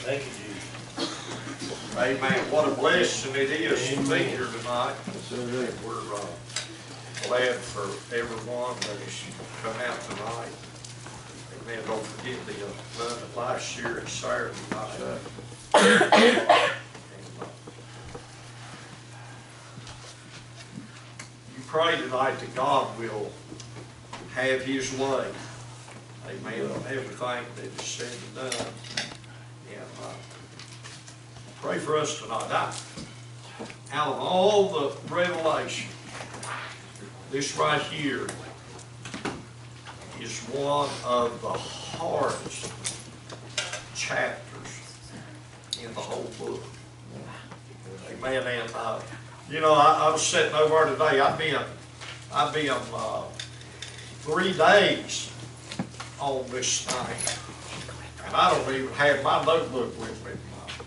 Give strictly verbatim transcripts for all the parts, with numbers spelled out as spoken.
Thank you, Jesus. Amen. What a blessing it is to be here tonight. We're uh, glad for everyone that has come out tonight. Amen. Don't forget the event last year at Saturday night. And, uh, you pray tonight that God will have His way. Amen. On everything that is said and done. And uh, pray for us tonight. Now, out of all the revelation, this right here is one of the hardest chapters in the whole book. Amen. And uh, you know, I, I was sitting over there today. I've been, I've been uh, three days on this thing, and I don't even have my notebook with me.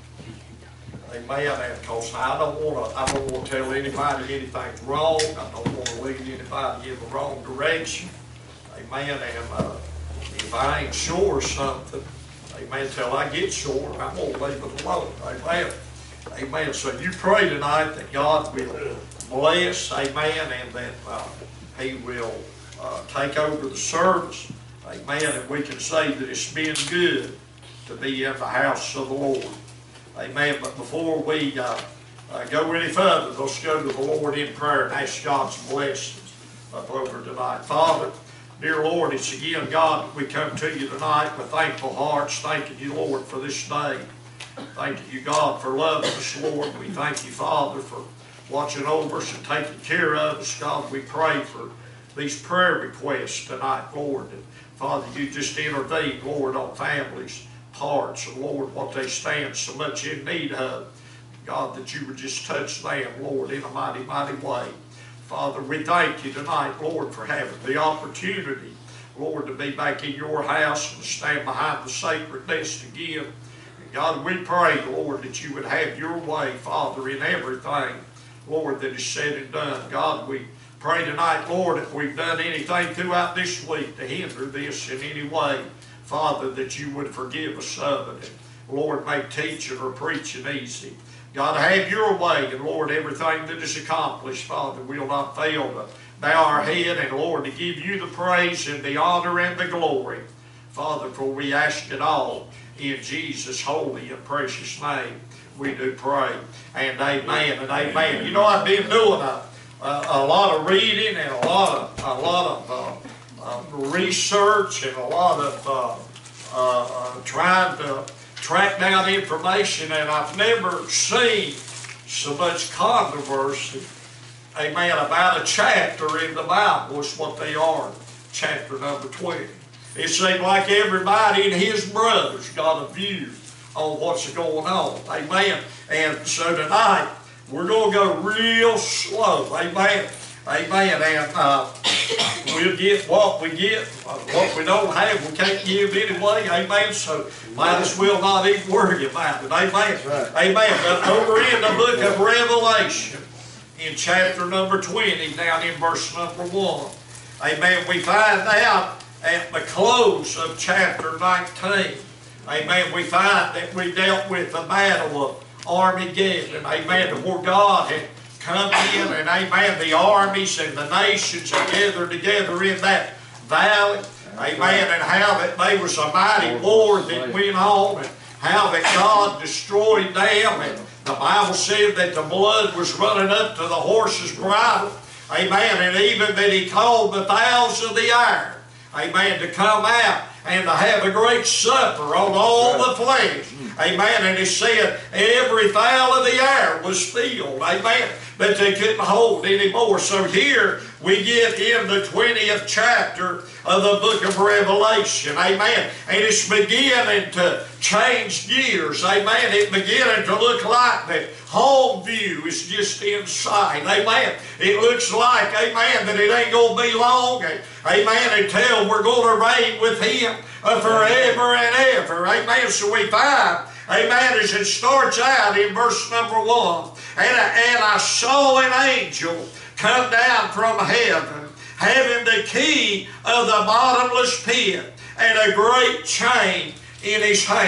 Amen. And because I don't want to, I don't want to tell anybody anything's wrong. I don't want to lead anybody in the wrong direction. Amen. And uh, if I ain't sure of something, amen, till I get sure, I'm going to leave it alone. Amen. Amen. So you pray tonight that God will bless, amen, and that uh, He will uh, take over the service. Amen. And we can say that it's been good to be in the house of the Lord. Amen. But before we uh, uh, go any further, let's go to the Lord in prayer and ask God's blessings up over tonight. Father, dear Lord, it's again, God, we come to you tonight with thankful hearts, thanking you, Lord, for this day. Thanking you, God, for loving us, Lord. We thank you, Father, for watching over us and taking care of us. God, we pray for these prayer requests tonight, Lord. And Father, you just intervene, Lord, on families' hearts, and Lord, what they stand so much in need of. God, that you would just touch them, Lord, in a mighty, mighty way. Father, we thank you tonight, Lord, for having the opportunity, Lord, to be back in your house and to stand behind the sacred desk again. And God, we pray, Lord, that you would have your way, Father, in everything, Lord, that is said and done. God, we pray tonight, Lord, if we've done anything throughout this week to hinder this in any way, Father, that you would forgive us of it. And Lord, make teaching or preaching easy. God, have your way, and Lord, everything that is accomplished, Father, we'll not fail to bow our head, and Lord, to give you the praise and the honor and the glory. Father, for we ask it all in Jesus' holy and precious name. We do pray, and amen and amen. You know, I've been doing a, a, a lot of reading and a lot of, a lot of uh, uh, research and a lot of uh, uh, uh, trying to track down information, and I've never seen so much controversy, amen, about a chapter in the Bible. Is what they are, chapter number twenty. It seemed like everybody and his brothers got a view on what's going on, amen. And so tonight, we're going to go real slow, amen, amen, and uh, we'll get what we get. Uh, what we don't have, we can't give anyway, amen, so might as well not even worry about it, amen, right. Amen. But over in the book of Revelation, in chapter number twenty, down in verse number one, amen, we find out at the close of chapter nineteen, amen, we find that we dealt with the battle of Armageddon, amen, where God had come in, and amen, the armies and the nations had gathered together in that valley, amen, and how that there was a mighty war that went on, and how that God destroyed them, and the Bible said that the blood was running up to the horse's bridle, amen, and even that He called the fowls of the air, amen, to come out and to have a great supper on all the flesh. Amen. And He said every fowl of the air was filled. Amen. But they couldn't hold anymore. So here we get in the twentieth chapter of the book of Revelation. Amen. And it's beginning to change gears. Amen. It's beginning to look like that home view is just in sight. Amen. It looks like, amen, that it ain't going to be long. Amen. Until we're going to reign with Him forever and ever. Amen. So we find, amen, as it starts out in verse number one, and I, and I saw an angel come down from heaven, having the key of the bottomless pit and a great chain in his hand.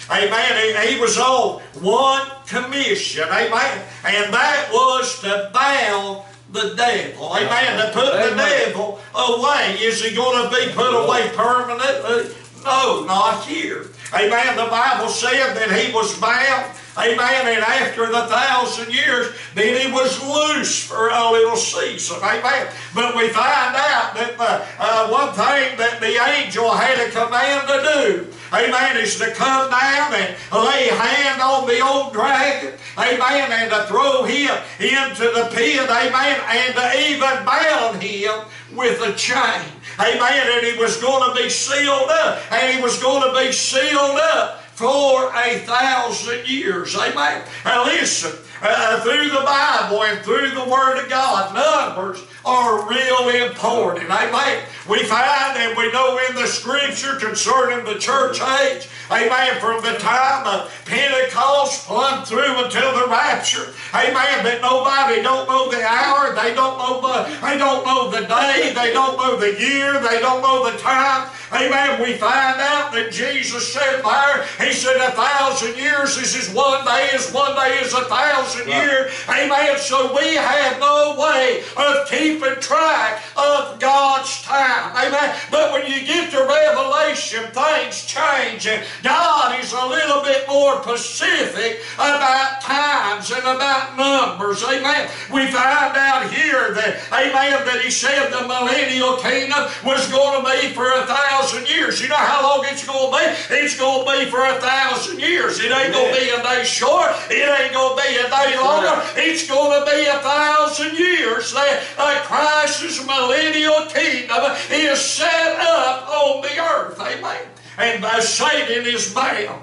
Amen. He, he was on one commission. Amen. And that was to bound the devil. Amen. To put the devil away. Is he going to be put away permanently? No, not here. Amen. The Bible said that he was bound. Amen. And after the thousand years, then he was loose for a little season. Amen. But we find out that the, uh, one thing that the angel had a command to do, amen, is to come down and lay hand on the old dragon, amen, and to throw him into the pit, amen, and to even bound him with a chain. Amen. And he was going to be sealed up. And he was going to be sealed up for a thousand years. Amen. Now listen, uh, through the Bible and through the Word of God, numbers are real important. Amen. We find and we know in the Scripture concerning the church age, amen, from the time of Pentecost plumb through until the rapture, amen, that nobody don't know the hour, they don't know the, they don't know the day, they don't know the year, they don't know the time. Amen. We find out that Jesus said there, he said a thousand years is as one day, as one day is a thousand right. years. Amen. So we have no way of keeping track of God's time. Amen. But when you get to Revelation, things change. And God is a little bit more specific about times and about numbers. Amen. We find out here that, amen, that he said the millennial kingdom was going to be for a thousand years. You know how long it's going to be? It's going to be for a thousand years. It ain't going to be a day short. It ain't going to be a day longer. It's going to be a thousand years. That uh, Christ's millennial kingdom is set up on the earth. Amen. And by Satan is bound.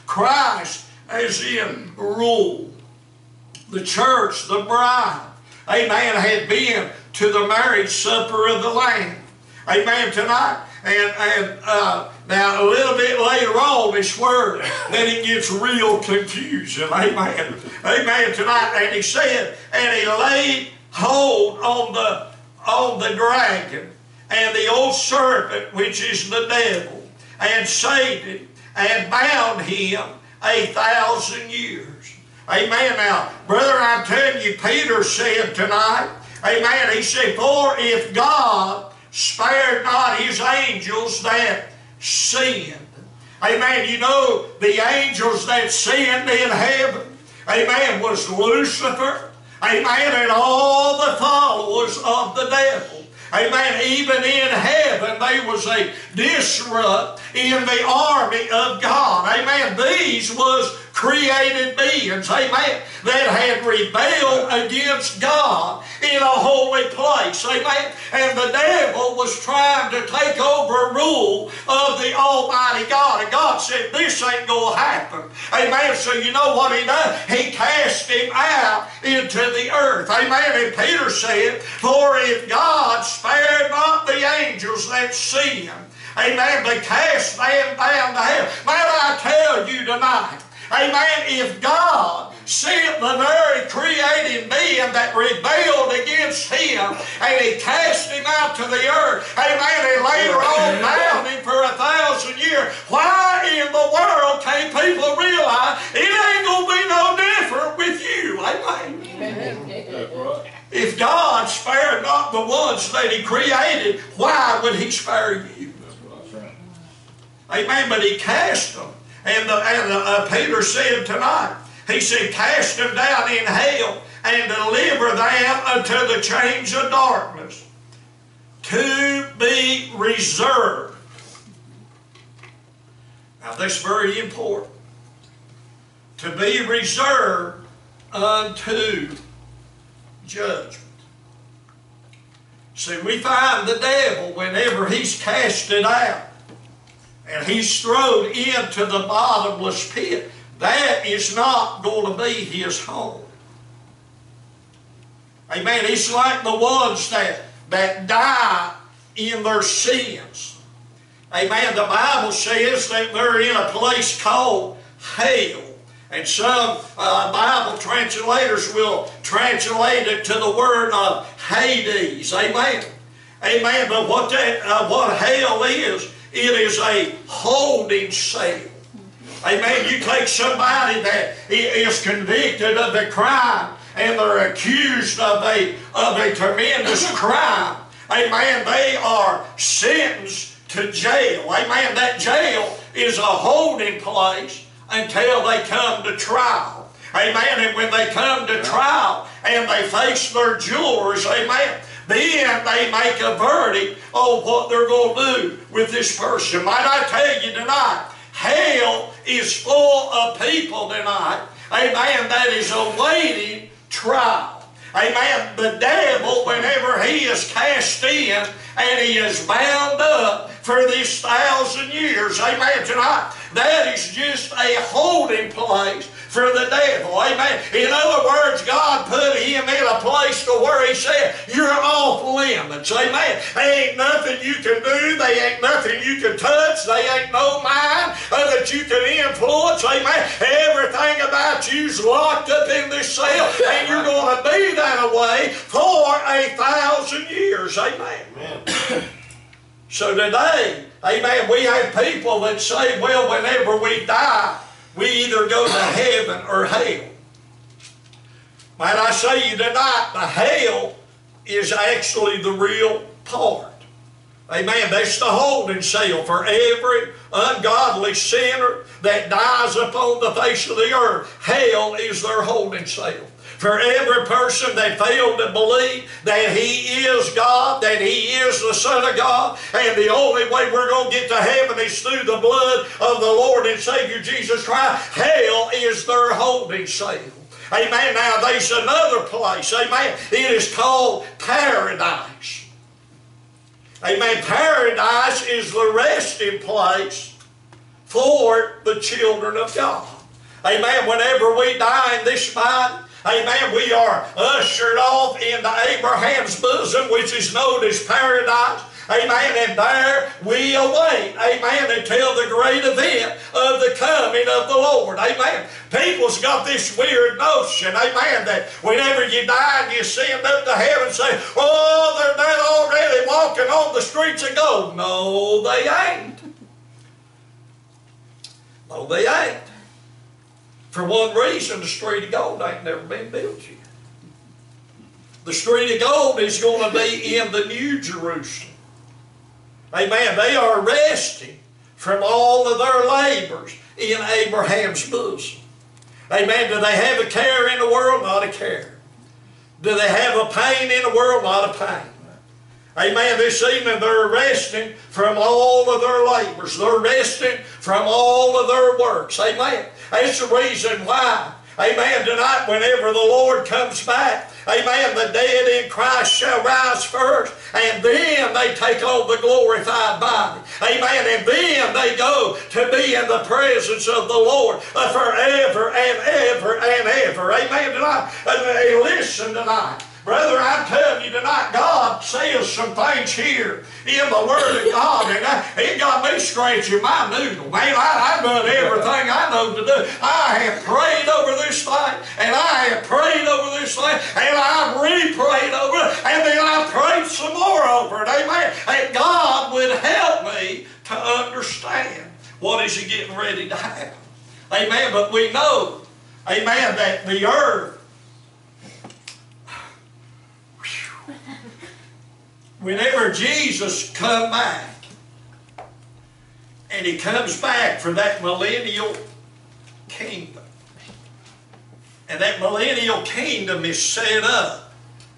Christ is in rule. The church, the bride, amen, had been to the marriage supper of the Lamb. Amen. Tonight. And, and uh, now a little bit later on is where then it gets real confusion. Amen. Amen. Tonight. And he said, and he laid hold on the, on the dragon and the old serpent, which is the devil, and Satan, and bound him a thousand years. Amen. Now, brother, I'm telling you, Peter said tonight, amen, he said, for if God spared not his angels that sinned. Amen. You know, the angels that sinned in heaven, amen, was Lucifer, amen, and all the followers of the devil. Amen. Even in heaven, there was a disrupt in the army of God. Amen. These was created beings, amen, that had rebelled against God in a holy place, amen. And the devil was trying to take over rule of the Almighty God. And God said, this ain't going to happen, amen. So you know what he done? He cast him out into the earth, amen. And Peter said, for if God spared not the angels that sinned, amen, but cast them down to hell. Might I tell you tonight, amen, if God sent the very creating being that rebelled against him and he cast him out to the earth, amen, and later on bound him for a thousand years, why in the world can't people realize it ain't going to be no different with you? Amen. If God spared not the ones that he created, why would he spare you? Amen. But he cast them. And, the, and the, uh, Peter said tonight, he said, cast them down in hell and deliver them unto the chains of darkness to be reserved. Now that's very important. To be reserved unto judgment. See, we find the devil whenever he's casted out and he's thrown into the bottomless pit, that is not going to be his home. Amen. It's like the ones that, that die in their sins. Amen. The Bible says that they're in a place called hell. And some uh, Bible translators will translate it to the word of Hades. Amen. Amen. But what, that, uh, what hell is, it is a holding cell. Amen. You take somebody that is convicted of a crime and they're accused of a, of a tremendous crime. Amen. They are sentenced to jail. Amen. That jail is a holding place until they come to trial. Amen. And when they come to trial and they face their jurors, amen, then they make a verdict on what they're going to do with this person. Might I tell you tonight, hell is full of people tonight, amen, that is awaiting trial. Amen. The devil, whenever he is cast in and he is bound up for this thousand years, amen, tonight, that is just a holding place for the devil. Amen. In other words, God put him in a place to where he said, you're off limits. Amen. There ain't nothing you can do. There ain't nothing you can touch. There ain't no mind that you can influence. Amen. Everything about you's locked up in this cell, and you're going to be that way for a thousand years. Amen. Amen. So today, amen, we have people that say, well, whenever we die, we either go to heaven or hell. Might I say you tonight, the hell is actually the real part. Amen. That's the holding cell for every ungodly sinner that dies upon the face of the earth. Hell is their holding cell. For every person that failed to believe that He is God, that He is the Son of God, and the only way we're going to get to heaven is through the blood of the Lord and Savior Jesus Christ, hell is their holding cell. Amen. Now there's another place. Amen. It is called paradise. Amen. Paradise is the resting place for the children of God. Amen. Whenever we die in this body, amen, we are ushered off into Abraham's bosom, which is known as paradise. Amen, and there we await, amen, until the great event of the coming of the Lord. Amen. People's got this weird notion, amen, that whenever you die and you ascend up to heaven, say, oh, they're not already walking on the streets of gold. No, they ain't. No, they ain't. For one reason, the street of gold ain't never been built yet. The street of gold is going to be in the New Jerusalem. Amen. They are resting from all of their labors in Abraham's bosom. Amen. Do they have a care in the world? Not a care. Do they have a pain in the world? Not a pain. Amen. This evening they're resting from all of their labors. They're resting from all of their works. Amen. That's the reason why, amen, tonight whenever the Lord comes back, amen, the dead in Christ shall rise first, and then they take on the glorified body. Amen. And then they go to be in the presence of the Lord forever and ever and ever. Amen. Tonight, and listen tonight. Brother, I'm telling you tonight, God says some things here in the Word of God, and I, it got me scratching my noodle. Man, I, I've done everything I know to do. I have prayed over this thing, and I have prayed over this thing, and I've re-prayed over it, and then I prayed some more over it. Amen. And God would help me to understand what is He getting ready to happen. Amen. But we know, amen, that the earth, whenever Jesus come back, and He comes back for that millennial kingdom, and that millennial kingdom is set up,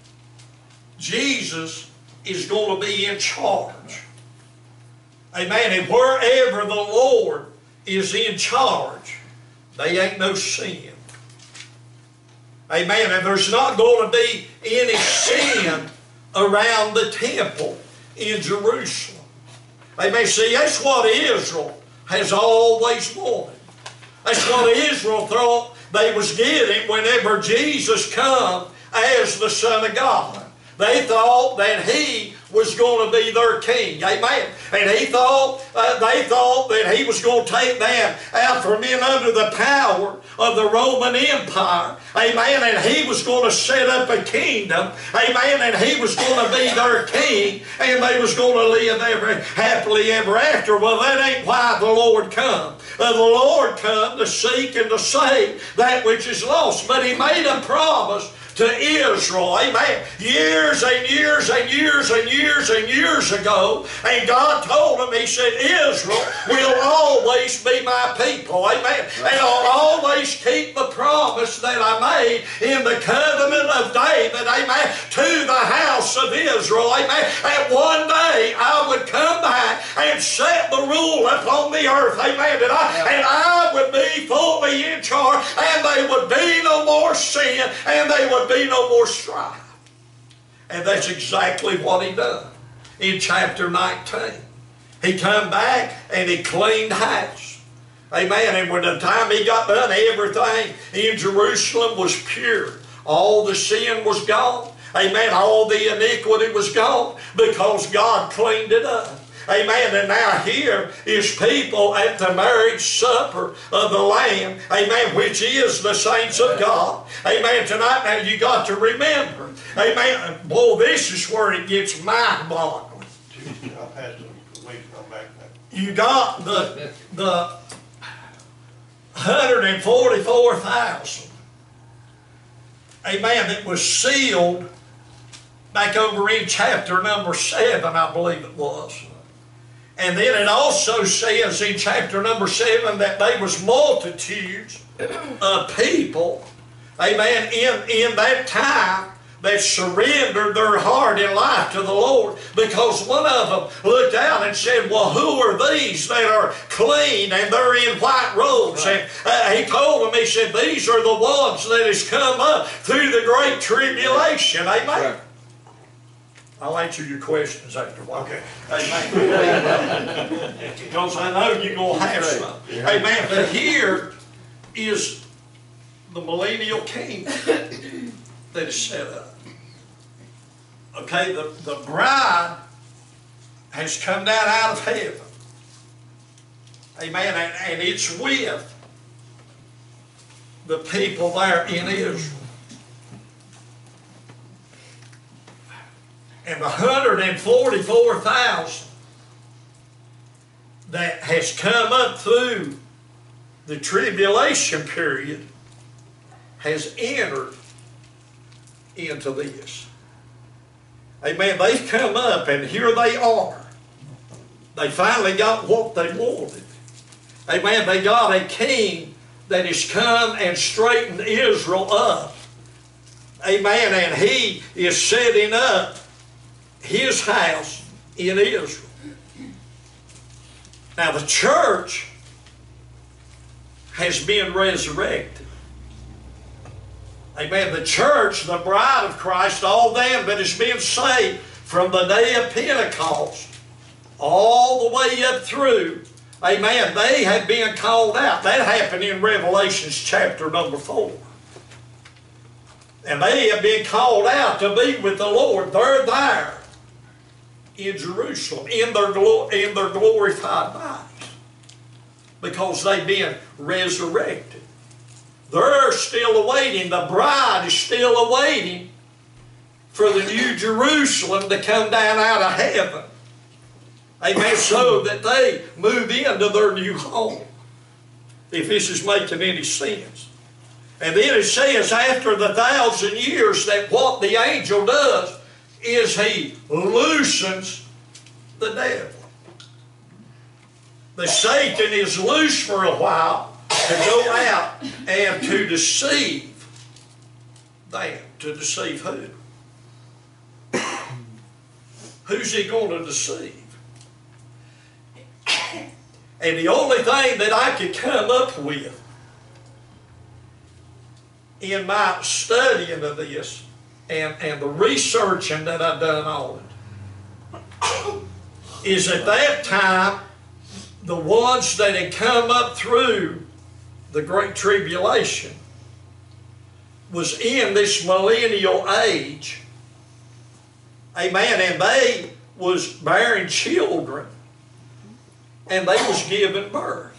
Jesus is going to be in charge. Amen. And wherever the Lord is in charge, they ain't no sin. Amen. And there's not going to be any sin around the temple in Jerusalem. Amen. See, that's what Israel has always wanted. That's what Israel thought they was getting whenever Jesus come as the Son of God. They thought that He was going to be their king. Amen. And he thought, uh, they thought that he was going to take them out from in under the power of the Roman Empire. Amen. And he was going to set up a kingdom. Amen. And he was going to be their king. And they was going to live ever happily ever after. Well, that ain't why the Lord come. Uh, the Lord come to seek and to save that which is lost. But he made a promise to Israel, amen, years and years and years and years and years ago. And God told him, he said, Israel will always be my people, amen. And I'll always keep the promise that I made in the covenant of David, amen, to the house of Israel, amen. And one day I would come back and set the rule upon the earth, amen. And I, and I would be fully in charge, and there would be no more sin, and they would be no more strife. And that's exactly what he done in chapter nineteen. He come back and he cleaned house. Amen. And when the time he got done, everything in Jerusalem was pure. All the sin was gone. Amen. All the iniquity was gone because God cleaned it up. Amen. And now here is people at the marriage supper of the Lamb. Amen. Which is the saints of God. Amen. Tonight now you got to remember. Amen. Boy, this is where it gets mind-boggling. You got the, the one hundred forty-four thousand. Amen. That was sealed back over in chapter number seven, I believe it was. And then it also says in chapter number seven that there was multitudes of people, amen, in, in that time that surrendered their heart and life to the Lord, because one of them looked out and said, well, who are these that are clean and they're in white robes? Right. And uh, he told them, he said, these are the ones that has come up through the great tribulation. Amen. Right. I'll answer your questions after a while. Okay. Amen. Because I know you're going to have some. Amen. But here is the millennial kingdom that is set up. Okay, the, the bride has come down out of heaven. Amen. And, and it's with the people there in Israel. And the one hundred forty-four thousand that has come up through the tribulation period has entered into this. Amen. They've come up and here they are. They finally got what they wanted. Amen. They got a king that has come and straightened Israel up. Amen. And he is setting up his house in Israel. Now the church has been resurrected. Amen. The church, the bride of Christ, all them that has been saved from the day of Pentecost all the way up through, amen, they have been called out. That happened in Revelation chapter number four. And they have been called out to be with the Lord. They're there in Jerusalem, in their, in their glorified bodies, because they've been resurrected. They're still awaiting, the bride is still awaiting for the new Jerusalem to come down out of heaven. Amen, so that they move into their new home, if this is making any sense. And then it says after the thousand years that what the angel does is he loosens the devil. The Satan is loose for a while to go out and to deceive them. To deceive who? Who's he going to deceive? And the only thing that I could come up with in my studying of this and, and the researching that I've done on it is at that time the ones that had come up through the Great Tribulation was in this millennial age. Amen. And they was bearing children, and they was giving birth.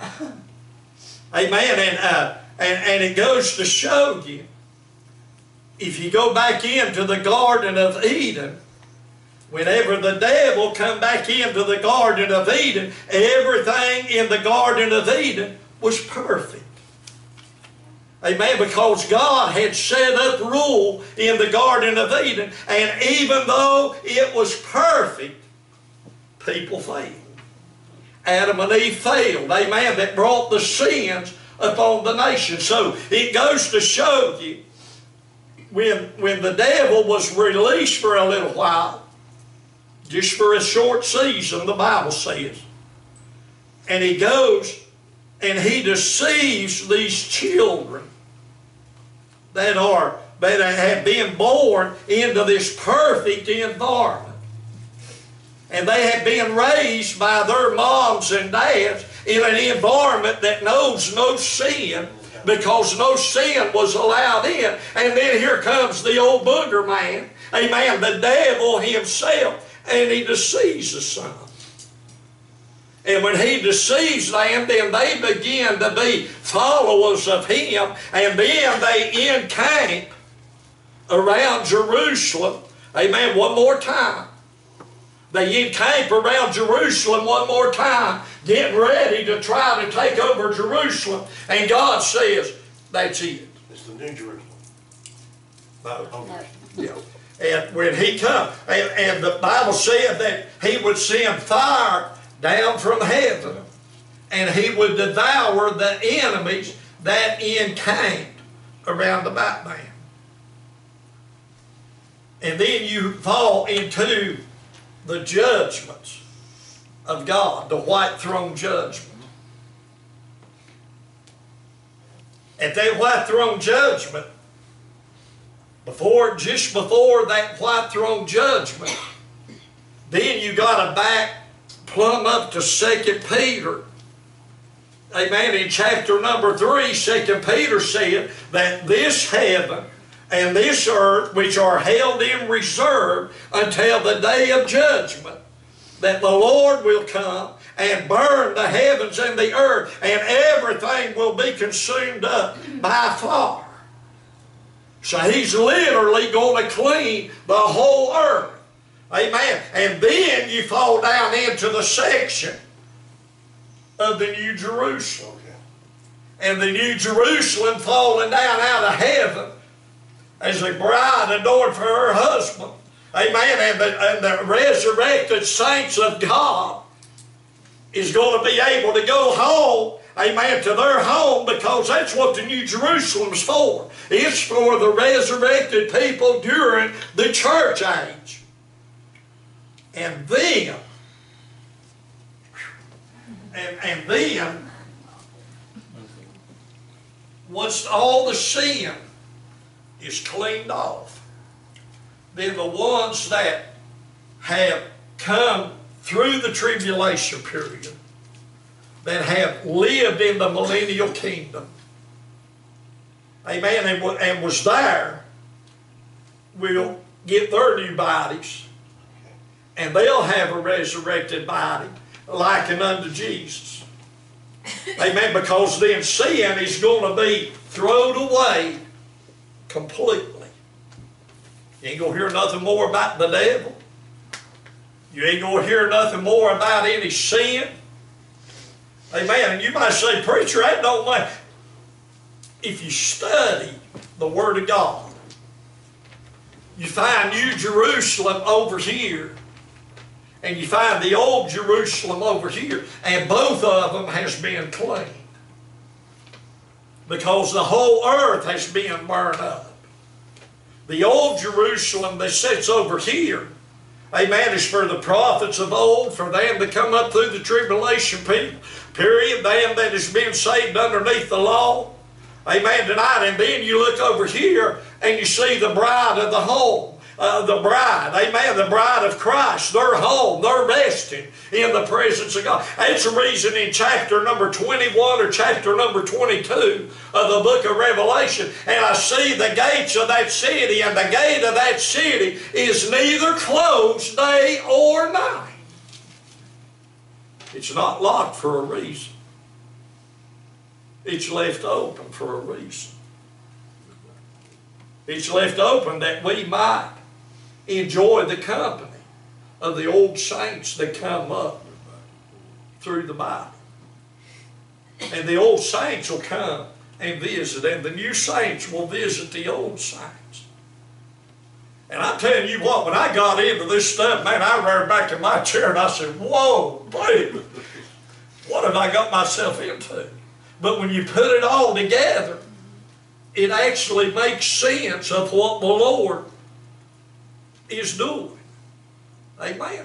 Amen. And, uh, and, and it goes to show you, if you go back into the Garden of Eden, whenever the devil come back into the Garden of Eden, everything in the Garden of Eden was perfect. Amen. Because God had set up rule in the Garden of Eden, and even though it was perfect, people failed. Adam and Eve failed. Amen. That brought the sins upon the nation. So it goes to show you, when, when the devil was released for a little while, just for a short season, the Bible says, and he goes and he deceives these children that are that have been born into this perfect environment. And they have been raised by their moms and dads in an environment that knows no sin, because no sin was allowed in. And then here comes the old booger man, amen, the devil himself, and he deceives the son. And when he deceives them, then they begin to be followers of him, and then they encamp around Jerusalem, amen, one more time. They encamp around Jerusalem one more time, getting ready to try to take over Jerusalem. And God says, that's it. It's the New Jerusalem. No. Oh, Yeah. And when he comes, and, and the Bible said that he would send fire down from heaven, and he would devour the enemies that encamped around about them. And then you fall into the judgments of God, the white throne judgment. At that white throne judgment, before, just before that white throne judgment, then you got to back plumb up to Second Peter. Amen. In chapter number three, Second Peter said that this heaven and this earth, which are held in reserve until the day of judgment, that the Lord will come and burn the heavens and the earth, and everything will be consumed up by fire. So he's literally going to clean the whole earth. Amen. And then you fall down into the section of the New Jerusalem. Okay. And the New Jerusalem falling down out of heaven as a bride adorned for her husband. Amen. And the, and the resurrected saints of God is going to be able to go home, amen, to their home, because that's what the New Jerusalem's for. It's for the resurrected people during the church age. And then, and, and then, once all the sin is cleaned off, then the ones that have come through the tribulation period, that have lived in the millennial kingdom, amen, and, and was there, will get their new bodies, and they'll have a resurrected body likened unto Jesus. Amen, because then sin is going to be thrown away completely. You ain't going to hear nothing more about the devil. You ain't going to hear nothing more about any sin. Amen. And you might say, preacher, that don't matter. If you study the Word of God, you find New Jerusalem over here, and you find the old Jerusalem over here, and both of them has been cleaned, because the whole earth has been burned up. The old Jerusalem that sits over here, amen, is for the prophets of old, for them to come up through the tribulation period, them that has been saved underneath the law, amen, tonight. And then you look over here and you see the bride of the home, uh, the bride, amen, the bride of Christ, they're home, they're resting in the presence of God. That's the reason in chapter number twenty-one or chapter number twenty-two of the book of Revelation, and I see the gates of that city, and the gate of that city is neither closed day or night. It's not locked for a reason. It's left open for a reason. It's left open that we might enjoy the company of the old saints that come up through the Bible. And the old saints will come and visit, and the new saints will visit the old saints. And I'm telling you what, when I got into this stuff, man, I ran back in my chair and I said, whoa, baby, what have I got myself into? But when you put it all together, it actually makes sense of what the Lord is doing. Amen.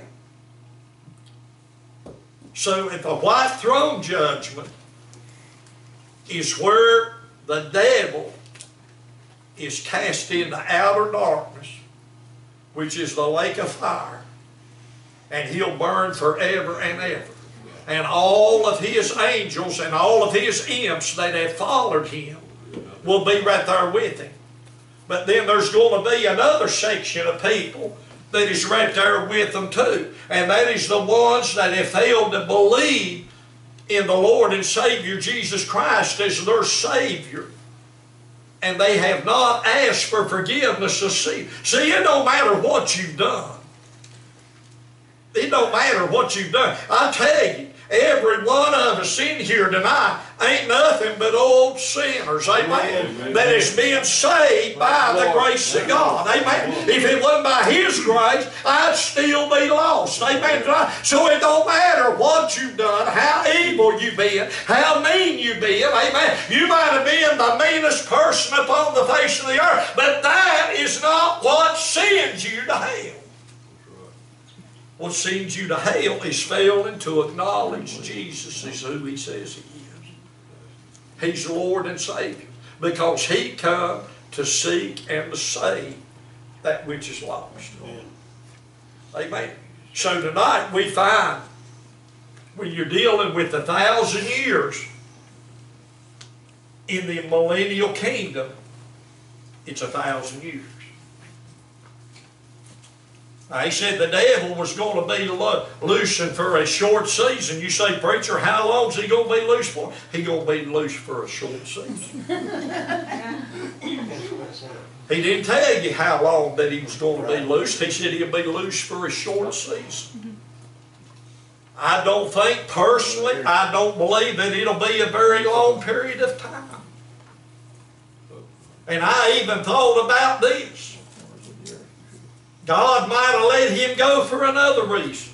So at the white throne judgment is where the devil is cast into outer darkness, which is the lake of fire, and he'll burn forever and ever. And all of his angels and all of his imps that have followed him will be right there with him. But then there's going to be another section of people that is right there with them too. And that is the ones that have failed to believe in the Lord and Savior Jesus Christ as their Savior. And they have not asked for forgiveness of sin. See, it don't matter what you've done. It don't matter what you've done. I tell you, every one of us in here tonight ain't nothing but old sinners, amen, amen. That is being saved by the grace of God, amen. If it wasn't by His grace, I'd still be lost, amen. So it don't matter what you've done, how evil you've been, how mean you've been, amen. You might have been the meanest person upon the face of the earth, but that is not what sends you to hell. What sends you to hell is failing to acknowledge Jesus is who He says He is. He's Lord and Savior. Because He come to seek and to save that which is lost. Amen. So tonight we find when you're dealing with a thousand years in the millennial kingdom, it's a thousand years. Now, he said the devil was going to be lo loosened for a short season. You say, preacher, how long is he going to be loose for? He's going to be loose for a short season. He didn't tell you how long that he was going to be loose. He said he'll be loose for a short season. I don't think, personally, I don't believe that it'll be a very long period of time. And I even thought about this. God might have let him go for another reason.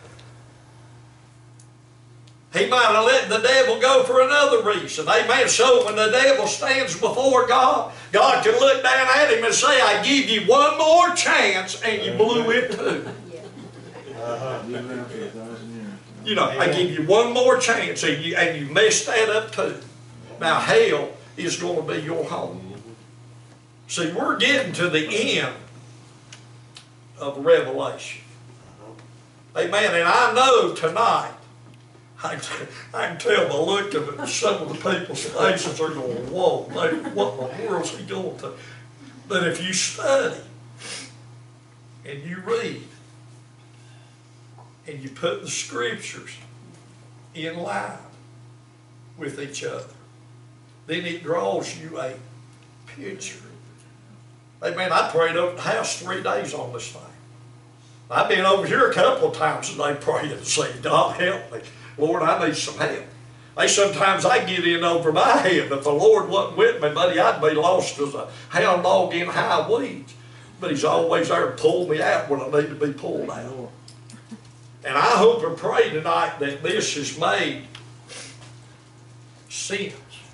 He might have let the devil go for another reason. Amen. So when the devil stands before God, God can look down at him and say, I give you one more chance, and you blew it too. You know, I give you one more chance, and you, and you messed that up too. Now hell is going to be your home. See, we're getting to the end of Revelation. Amen. And I know tonight, I can, I can tell by looking at some of the people's faces, they're going, whoa, man, what in the world is he going to? But if you study and you read and you put the scriptures in line with each other, then it draws you a picture. Amen. I prayed over the house three days on this thing. I've been over here a couple of times today praying and saying, God help me. Lord, I need some help. Hey, sometimes I get in over my head. If the Lord wasn't with me, buddy, I'd be lost as a hound dog in high weeds. But He's always there to pull me out when I need to be pulled out. And I hope and pray tonight that this has made sense.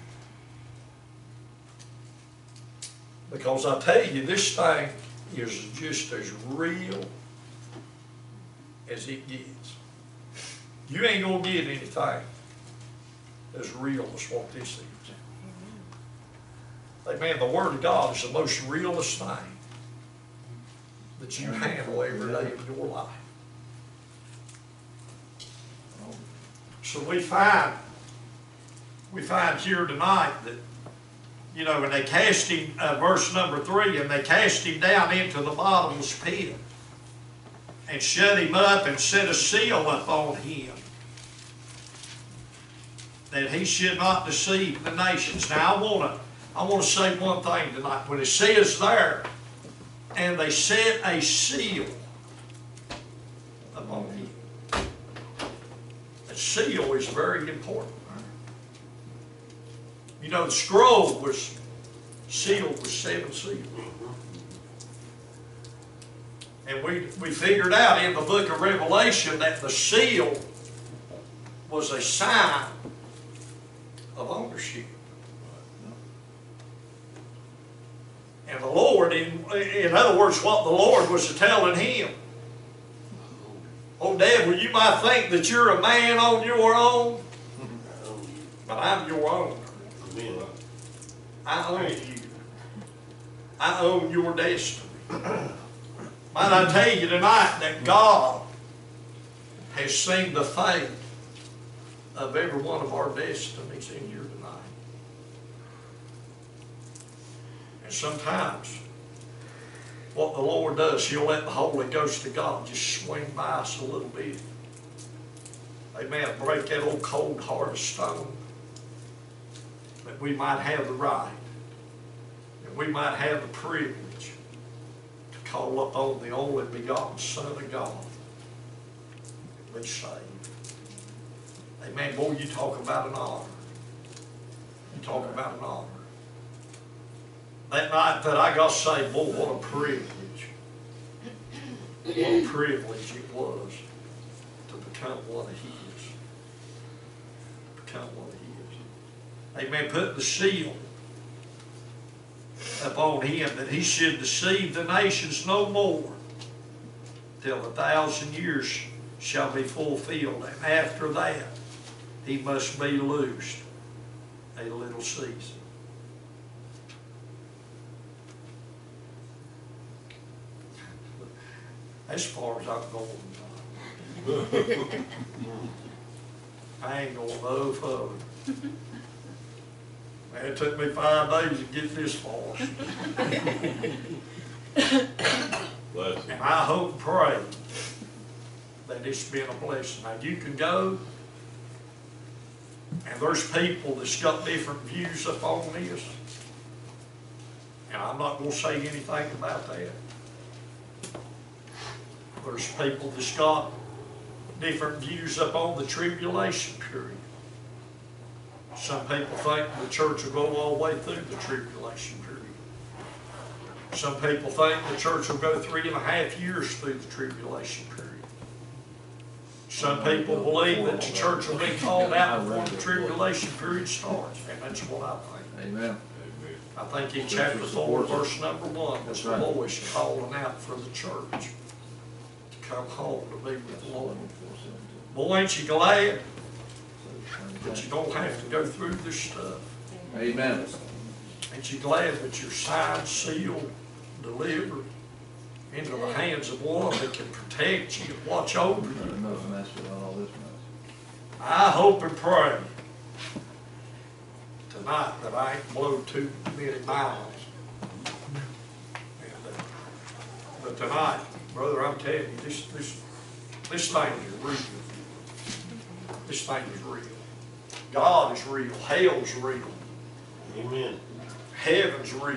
Because I tell you, this thing is just as real as it gets. You ain't going to get anything as real as what this is. Amen. The Word of God is the most realest thing that you handle every day of your life. So we find, we find here tonight that, you know, when they cast him, uh, verse number three, and they cast him down into the bottomless pit and shut him up and set a seal upon him, that he should not deceive the nations. Now I want to I want to say one thing tonight. When it says there, and they set a seal upon him. A seal is very important. You know, the scroll was sealed with seven seals. And we, we figured out in the book of Revelation that the seal was a sign of ownership. And the Lord, in, in other words, what the Lord was telling him, oh, devil, you might think that you're a man on your own, but I'm your owner. I own you. I own your destiny. Might I tell you tonight that God has seen the fate of every one of our destinies in here tonight. And sometimes what the Lord does, He'll let the Holy Ghost of God just swing by us a little bit. Amen. Break that old cold heart of stone, that we might have the right, that we might have the privilege to call upon the only begotten Son of God and be saved. Amen. Boy, you talk about an honor. You talk about an honor. That night that I got saved, boy, what a privilege. What a privilege it was to become one of His. Become one of His. Amen. Put the seal upon Him that He should deceive the nations no more till a thousand years shall be fulfilled. And after that, He must be loosed a little season. As far as I'm going, I ain't going no further. Man, it took me five days to get this far. And I hope and pray that it's been a blessing. Now you can go, and there's people that's got different views upon this. And I'm not going to say anything about that. There's people that's got different views upon the tribulation period. Some people think the church will go all the way through the tribulation period. Some people think the church will go three and a half years through the tribulation period. Some people believe that the church will be called out before the tribulation period starts, and that's what I think. Amen. I think in chapter four, verse number one, was the voice calling out for the church to come home to be with the Lord. Boy, ain't you glad that you don't have to go through this stuff? Amen. Ain't you glad that you're signed, sealed, delivered into the hands of one that can protect you and watch over you? Enough mess with all this mess. I hope and pray tonight that I ain't blow too many miles. And, uh, but tonight, brother, I'm telling you, this this this thing is real. This thing is real. God is real. Hell's real. Amen. Heaven's real.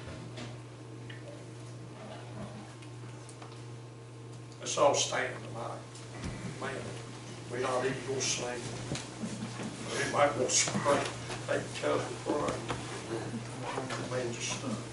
Let's all stand tonight. Man, we're not even going to sing. We might go to pray. Take care of the prayer. Tremendous stuff.